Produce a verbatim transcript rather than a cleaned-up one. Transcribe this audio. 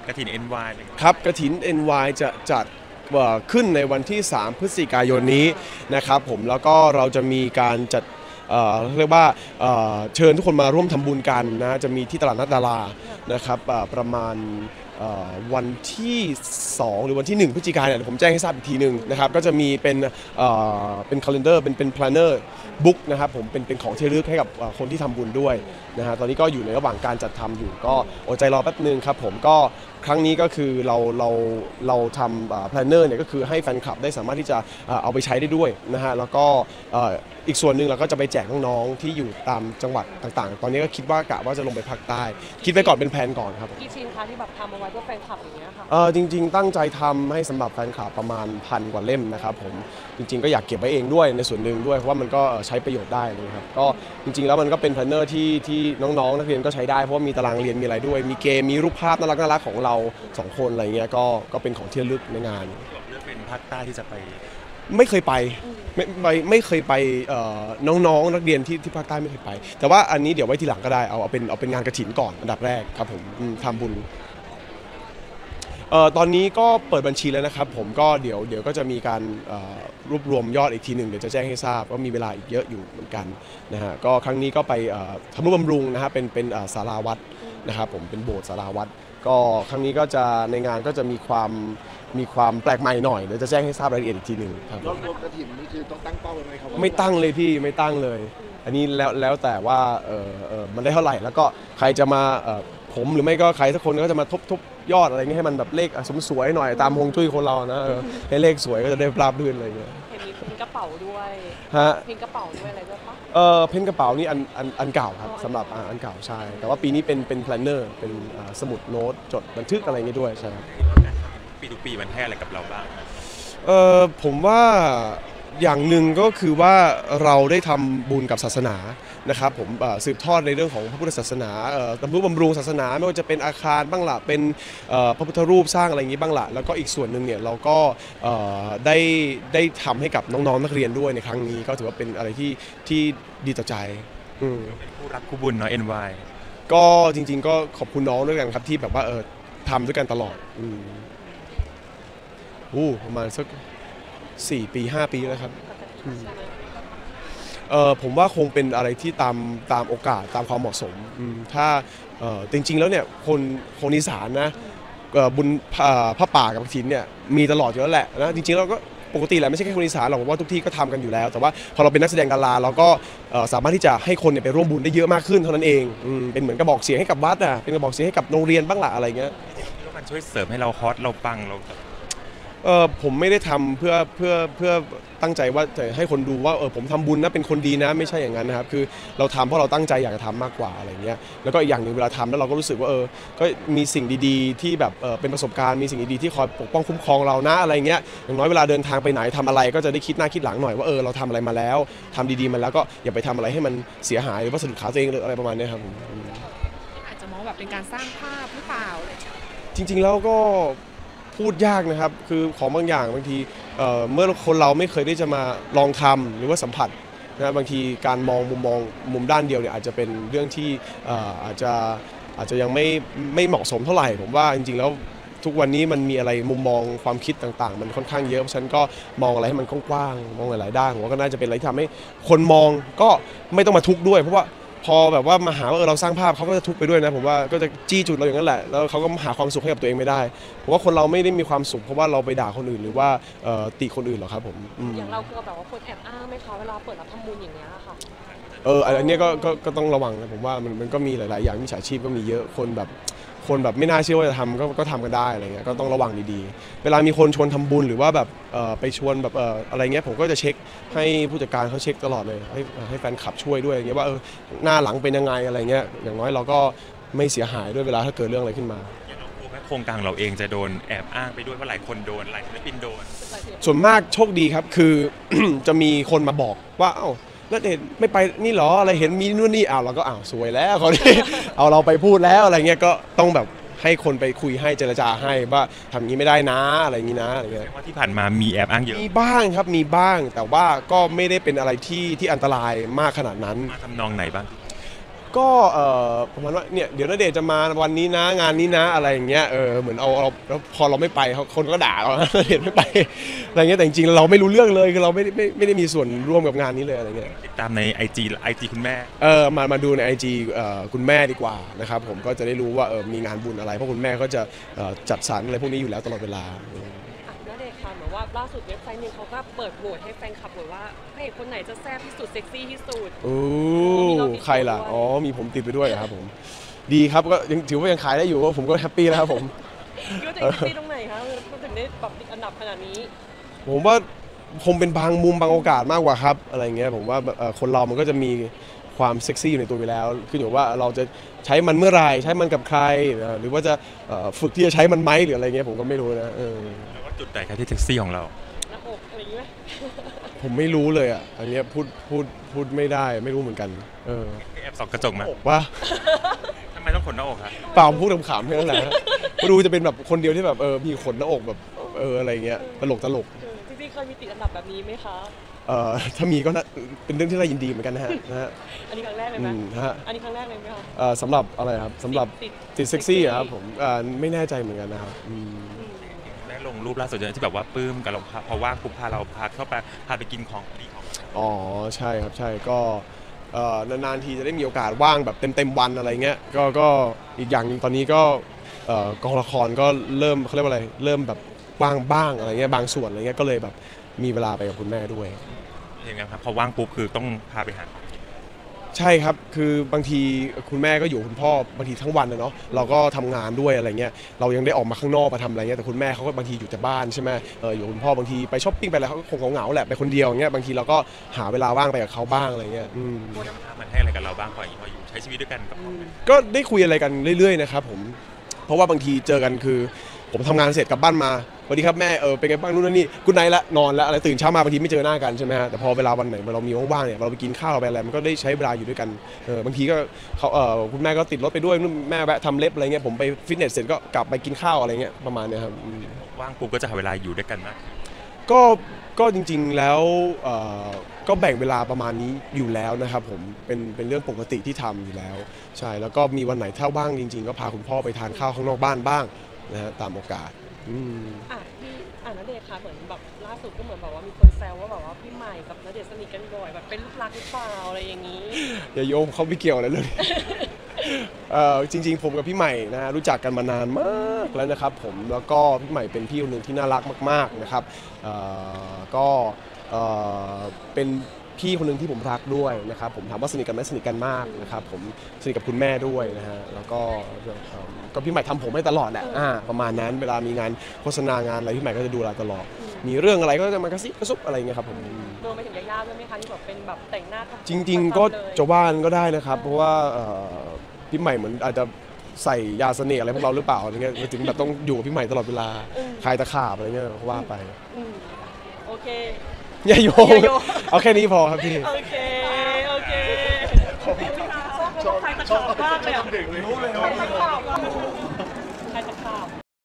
กฐิน เอ็น วายครับกฐิน เอ็น วาย จะจัดขึ้นในวันที่สามพฤศจิกายนนี้นะครับผมแล้วก็เราจะมีการจัดเอ่อเรียกว่าเอ่อเชิญทุกคนมาร่วมทำบุญกันนะจะมีที่ตลาดนัดดารานะครับประมาณวันที่สองหรือวันที่หนึ่งพฤศจิกายนผมแจ้งให้ทราบอีกทีหนึ่งนะครับก็จะมีเป็นเป็นคัลเลนเดอร์เป็นเป็นแพลนเนอร์บุ๊กนะครับผมเป็นเป็นของที่ระลึกให้กับคนที่ทำบุญด้วยนะฮะตอนนี้ก็อยู่ในระหว่างการจัดทำอยู่ก็อดใจรอแป๊บนึงครับผมก็ครั้งนี้ก็คือเราเราเราทำแพลนเนอร์เนี่ยก็คือให้แฟนคลับได้สามารถที่จะเอาไปใช้ได้ด้วยนะฮะแล้วก็อีกส่วนหนึ่งเราก็จะไปแจกน้องๆที่อยู่ตามจังหวัดต่างๆตอนนี้ก็คิดว่ากะว่าจะลงไปภาคใต้คิดไปก่อนเป็นแผนก่อนครับกี่ชิ้นคะที่แบบทำเอาไว้เพื่อแฟนคลับอย่างเงี้ยค่ะเออจริงๆตั้งใจทำให้สำหรับแฟนคลับประมาณพันกว่าเล่มนะครับผมจริงๆก็อยากเก็บไว้เองด้วยในส่วนหนึ่งด้วยเพราะว่ามันก็ใช้ประโยชน์ได้เลยครับก็จริงๆแล้วมันก็เป็นแพลนเนอร์ที่ที่น้องๆนักเรียนก็ใช้ได้เพราะว่ามีตารางเรียนมีอะไรด้วยมีเกมมีรูปภาพน่ารักน่ารักของเราสองคนอะไรเงี้ยก็ก็เป็นของที่ระลึกในงานเลือกเป็นภาคใต้ที่จะไปไม่เคยไปไม่ไม่ไม่เคยไปน้องๆนักเรียนที่ที่ภาคใต้ไม่เคยไปแต่ว่าอันนี้เดี๋ยวไว้ทีหลังก็ได้เอาเอาเป็นเอาเป็นงานกฐินก่อนอันดับแรกครับผมทำบุญเอ่อตอนนี้ก็เปิดบัญชีแล้วนะครับผมก็เดี๋ยวเดี๋ยวก็จะมีการรวบรวมยอดอีกทีหนึ่งเดี๋ยวจะแจ้งให้ทราบว่ามีเวลาอีกเยอะอยู่เหมือนกันนะฮะก็ครั้งนี้ก็ไปทำนุบำรุงนะฮะเป็นเป็นศาลาวัดนะครับผมเป็นโบสถ์ศาลาวัดก็ครั้งนี้ก็จะในงานก็จะมีความมีความแปลกใหม่หน่อยเดี๋ยวจะแจ้งให้ทราบรายละเอียดอีกทีหนึ่งครับรวมกฐินนี่คือต้องตั้งเป้าไหมครับไม่ตั้งเลยพี่ไม่ตั้งเลยอันนี้แล้วแล้วแต่ว่าเออเออมันได้เท่าไหร่แล้วก็ใครจะมาเออผมหรือไม่ก็ใครสักคนก็จะมาทบทบยอดอะไรเงี้ยให้มันแบบเลขสมสวยหน่อยตามฮวงจุ้ยคนเรานะให้เลขสวยก็จะได้ราบรื่นอะไรเงี้ยเห็นมีพิมพ์กระเป๋าด้วยฮะพิมพ์กระเป๋าด้วยอะไรด้วยปะเออเพ้นกระเป๋านี่อันอันอันเก่าครับสำหรับอันเก่าใช่แต่ว่าปีนี้เป็นเป็นแพลนเนอร์เป็นสมุดโน้ตจดบันทึกอะไรเงี้ยด้วยใช่ปีทุกปีมันให้อะไรกับเราบ้างเออผมว่าอย่างหนึ่งก็คือว่าเราได้ทำบุญกับศาสนานะครับผมสืบทอดในเรื่องของพระพุทธศาสนาบำรุงบำรุงศาสนาไม่ว่าจะเป็นอาคารบ้างละเป็นพระพุทธรูปสร้างอะไรอย่างนี้บ้างละแล้วก็อีกส่วนหนึ่งเนี่ยเราก็ได้ได้ทำให้กับน้องๆนักเรียนด้วยในครั้งนี้ก็ถือว่าเป็นอะไรที่ที่ดีต่อใจเป็นผู้รักคู่บุญเนาะ เอ็น วายก็จริงๆก็ขอบคุณน้องด้วยกันครับที่แบบว่าเออทำด้วยกันตลอดอู้ประมาณสักสี่ปีห้าปีแล้วครับเออผมว่าคงเป็นอะไรที่ตามตามโอกาสตามความเหมาะสมถ้าเออจริงๆแล้วเนี่ยคนคนอีสานนะบุญพระป่ากับกฐินเนี่ยมีตลอดอยู่แล้วแหละนะจริงๆเราก็ปกติแหละไม่ใช่แค่คนอีสานหรอกว่าทุกที่ก็ทำกันอยู่แล้วแต่ว่าพอเราเป็นนักแสดงดาราเราก็สามารถที่จะให้คนเนี่ยไปร่วมบุญได้เยอะมากขึ้นเท่านั้นเองเป็นเหมือนกระบอกเสียงให้กับวัดอ่ะเป็นกระบอกเสียงให้กับโรงเรียนบ้างละอะไรเงี้ยมันช่วยเสริมให้เราฮอตเราปังเราเออผมไม่ได้ทำเพื่อเพื่อเพื่อตั้งใจว่าจะให้คนดูว่าเออผมทำบุญนะเป็นคนดีนะไม่ใช่อย่างนั้นนะครับคือเราทำเพราะเราตั้งใจอยากจะทำมากกว่าอะไรเงี้ยแล้วก็อีกอย่างหนึ่งเวลาทำแล้วเราก็รู้สึกว่าเออก็มีสิ่งดีๆที่แบบเออเป็นประสบการณ์มีสิ่งดีๆที่คอยปกป้องคุ้มครองเรานะอะไรเงี้ยอย่างน้อยเวลาเดินทางไปไหนทำอะไรก็จะได้คิดหน้าคิดหลังหน่อยว่าเออเราทำอะไรมาแล้วทำดีๆมาแล้วก็อย่าไปทำอะไรให้มันเสียหายหรือว่าสะดุดขาตัวเองหรืออะไรประมาณนี้ครับผมอาจจะมองแบบเป็นการสร้างภาพหรือเปล่าจริงๆแล้วก็พูดยากนะครับคือของบางอย่างบางทีเอ่อเมื่อคนเราไม่เคยได้จะมาลองทำหรือว่าสัมผัสนะบางทีการมองมุมมองมุมด้านเดียวเนี่ยอาจจะเป็นเรื่องที่เอ่ออาจจะอาจจะยังไม่ไม่เหมาะสมเท่าไหร่ผมว่าจริงๆแล้วทุกวันนี้มันมีอะไรมุมมองความคิดต่างๆมันค่อนข้างเยอะเพราะฉะนั้นก็มองอะไรให้มันกว้างๆมองหลายๆด้านผมว่าก็น่าจะเป็นอะไรที่ทำให้คนมองก็ไม่ต้องมาทุกข์ด้วยเพราะว่าพอแบบว่ามาหาว่าเออเราสร้างภาพเขาก็จะทุกข์ไปด้วยนะผมว่าก็จะจี้จุดเราอย่างนั้นแหละแล้วเขาก็หาความสุขให้กับตัวเองไม่ได้ผมว่าคนเราไม่ได้มีความสุขเพราะว่าเราไปด่าคนอื่นหรือว่าติคนอื่นหรอกครับผมอย่างเรากลัวแบบว่าคนแอบอ้างไหมคะเวลาเปิดรับทำบุญอย่างเงี้ยค่ะเอออันนี้ก็ก็ต้องระวังนะผมว่ามันมันก็มีหลายๆอย่างมิจฉาชีพก็มีเยอะคนแบบคนแบบไม่น่าเชื่อว่าจะทำก็ก็ทำกันได้อะไรเงี้ยก็ต้องระวังดีๆเวลามีคนชวนทำบุญหรือว่าแบบไปชวนแบบอะไรเงี้ยผมก็จะเช็คให้ผู้จัดการเขาเช็คตลอดเลยให้ให้แฟนคลับช่วยด้วยอย่างเงี้ยว่าเออหน้าหลังเป็นยังไงอะไรเงี้ยอย่างน้อยเราก็ไม่เสียหายด้วยเวลาถ้าเกิดเรื่องอะไรขึ้นมาโครงการเราเองจะโดนแอบอ้างไปด้วยเพราะหลายคนโดนหลายศิลปินโดนส่วนมากโชคดีครับคือ จะมีคนมาบอกว่าเอ้าแล้วเด็ดไม่ไปนี่หรออะไรเห็นมีนู่นนี่อ้าวเราก็อ้าวสวยแล้วเขาที่เอาเราไปพูดแล้วอะไรเงี้ยก็ต้องแบบให้คนไปคุยให้เจรจาให้ว่าทำงี้ไม่ได้นะอะไรอย่างนี้นะอะไรเงี้ยว่าที่ผ่านมามีแอบอ้างเยอะมีบ้างครับมีบ้างแต่ว่าก็ไม่ได้เป็นอะไรที่ที่อันตรายมากขนาดนั้นมาทำนองไหนบ้างก็เอ่อประมาณว่าเนี่ยเดี๋ยวณเดชน์จะมาวันนี้นะงานนี้นะอะไรอย่างเงี้ยเออเหมือนเอาเราแล้วพอเราไม่ไปเขาคนก็ด่าเราณเดชน์ไม่ไปอะไรเงี้ยแต่จริงๆเราไม่รู้เรื่องเลยคือเราไม่ได้ไม่ไม่ได้มีส่วนร่วมกับงานนี้เลยอะไรเงี้ยติดตามใน ไอ จี ไอ จี คุณแม่เออมามาดูใน ไอ จี เอ่อคุณแม่ดีกว่านะครับผมก็จะได้รู้ว่าเออมีงานบุญอะไรเพราะคุณแม่ก็จะเอ่อจัดสรรอะไรพวกนี้อยู่แล้วตลอดเวลาอ่ะณเดชน์ค่ะเหมือนว่าล่าสุดเว็บไซต์หนึงเขาก็เปิดโหวตให้แฟนคลับโหวตว่าพระเอกคนไหนจะแซ่บที่สุดเซ็กซี่ที่สุดโอ้ใครล่ะอ๋อมีผมติดไปด้วยเหรอครับผมดีครับก็ยังถือว่ายังขายได้อยู่ผมก็แฮปปี้แล้วครับผมคิดว่าตัวเองเซ็กซี่ตรงไหนคะมันถึงได้แบบติดอันดับขนาดนี้ผมว่าคงเป็นบางมุมบางโอกาสมากกว่าครับอะไรเงี้ยผมว่าเอ่อคนเรามันก็จะมีความเซ็กซี่อยู่ในตัวอยู่แล้วขึ้นอยู่ว่าเราจะใช้มันเมื่อไหร่ใช้มันกับใครเอ่อหรือว่าจะเอ่อฝึกที่จะใช้มันไหมหรืออะไรเงี้ยผมก็ไม่รู้นะเออแล้วว่าจุดไหนครับที่เซ็กซี่ของเราหน้าอกอะไรอย่างงี้ไหมผมไม่รู้เลยอ่ะอันเนี้ยพูดพูดพูดไม่ได้ไม่รู้เหมือนกันเออแอบส่องกระจกมาว่าทำไมต้องขนหน้าอกครับเปล่าพูดขำๆแค่นั้นแหละดูจะเป็นแบบคนเดียวที่แบบเออมีขนหน้าอกแบบเอออะไรเงี้ยตลกตลกเออจริงๆเคยมีติดอันดับแบบนี้ไหมคะเอ่อถ้ามีก็น่าเป็นเรื่องที่น่ายินดีเหมือนกันนะฮะนะฮะอันนี้ครั้งแรกเลยอืไหมมฮะอันนี้ครั้งแรกเลยไหมคะเอ่อสำหรับอะไรครับสำหรับติดติดเซ็กซี่อะครับผมเอ่อไม่แน่ใจเหมือนกันนะครับอืมได้ลงรูปล่าสุดที่แบบว่าปลื้มกับเราพอว่างปุ๊บพาเราพาเข้าไปพาไปกินของดีของอ๋อใช่ครับใช่ก็เอ่อนานๆทีจะได้มีโอกาสว่างแบบเต็มๆวันอะไรเงี้ยก็ก็อีกอย่างหนึงตอนนี้ก็เอ่อกองละครก็เริ่มเขาเรียกว่าอะไรเริ่มแบบว่างบ้างอะไรเงี้ยบางส่วนอะไรเงี้ยก็เลยแบบมีเวลาไปกับคุณแม่ด้วยยังไงครับพอว่างปุ๊บคือต้องพาไปหาใช่ครับคือบางทีคุณแม่ก็อยู่คุณพ่อบางทีทั้งวันนะเนาะเราก็ทำงานด้วยอะไรเงี้ยเรายังได้ออกมาข้างนอกมาทำอะไรเงี้ยแต่คุณแม่เขาก็บางทีอยู่แต่บ้านใช่ไหมเอออยู่กับคุณพ่อบางทีไปช้อปปิ้งไปอะไรเขาก็คงเหงาๆแหละไปคนเดียวอย่างเงี้ยบางทีเราก็หาเวลาว่างไปกับเขาบ้างอะไรเงี้ยอืมมันให้อะไรกับเราบ้างพอพออยู่ใช้ชีวิตด้วยกันกับเขาก็ได้คุยอะไรกันเรื่อยๆนะครับผมเพราะว่าบางทีเจอกันคือผมทำงานเสร็จกลับบ้านมาสวัสดีครับแม่เออเป็นไงบ้างนู่นนนนี่กุ๊ดไนท์ละนอนแล้วอะไรตื่นเช้ามาบางทีไม่เจอหน้ากันใช่ไหมฮะแต่พอเวลาวันไหนเรามีว่างๆเนี่ยเราไปกินข้าวไปอะไรมันก็ได้ใช้เวลาอยู่ด้วยกันเออบางทีก็เขาเออคุณแม่ก็ติดรถไปด้วยนู่นแม่แวะทำเล็บอะไรเงี้ยผมไปฟิตเนสเสร็จก็กลับไปกินข้าวอะไรเงี้ยประมาณเนี้ยครับอืมว่างปุ๊บก็จะหาเวลาอยู่ด้วยกันมากก็ก็จริงๆแล้วเอ่อก็แบ่งเวลาประมาณนี้อยู่แล้วนะครับผมเป็นเป็นเรื่องปกติที่ทำอยู่แล้วใช่แล้วก็มีวันไหนถ้าว่างจริง ๆ ก็พาคุณพ่อไปทานข้าวข้างนอกบ้านบ้างนะฮะตามโอกาสอืมอ่ะพี่อ่าณเดชน์ค่ะเหมือนแบบล่าสุดก็เหมือนแบบว่ามีคนแซวว่าแบบว่าพี่ใหม่กับณเดชน์สนิทกันบ่อยแบบเป็นลูกรักหรือเปล่าอะไรอย่างนี้อย่าโยงเขาไม่เกี่ยวอะไรเลย เอ่อจริงๆผมกับพี่ใหม่นะฮะรู้จักกันมานานมากแล้วนะครับผมแล้วก็พี่ใหม่เป็นพี่คนหนึ่งที่น่ารักมากๆนะครับเอ่อก็เอ่อเป็นพี่คนหนึ่งที่ผมรักด้วยนะครับผมถามว่าสนิทกันไหมสนิทกันมากนะครับผมสนิทกับคุณแม่ด้วยนะฮะแล้วก็เอ่อก็พี่ใหม่ทำผมให้ตลอดแหละอ่าประมาณนั้นเวลามีงานโฆษณางานอะไรพี่ใหม่ก็จะดูแลตลอด มีเรื่องอะไรก็จะมากระซิบกระซุบอะไรเงี้ยครับผมรวมไปถึงยาๆด้วยไหมคะที่แบบเป็นแบบแต่งหน้าทำจริงๆก็เลยจะว่านก็ได้นะครับ เพราะว่าเอ่อพี่ใหม่เหมือนอาจจะใส่ยาเสน่ห์อะไรพวกเราหรือเปล่าอะไรเงี้ยถึงแบบต้องอยู่กับพี่ใหม่ตลอดเวลาคลายตะขาบอะไรเงี้ยก็ว่าไปอืมโอเคอย่าโยงอย่าโยงเอาแค่นี้พอครับพี่โอเค โอเคชอบชอบใครตะขาบมากเลยอ่ะรู้เลยใครตะขาบใครตะขาบ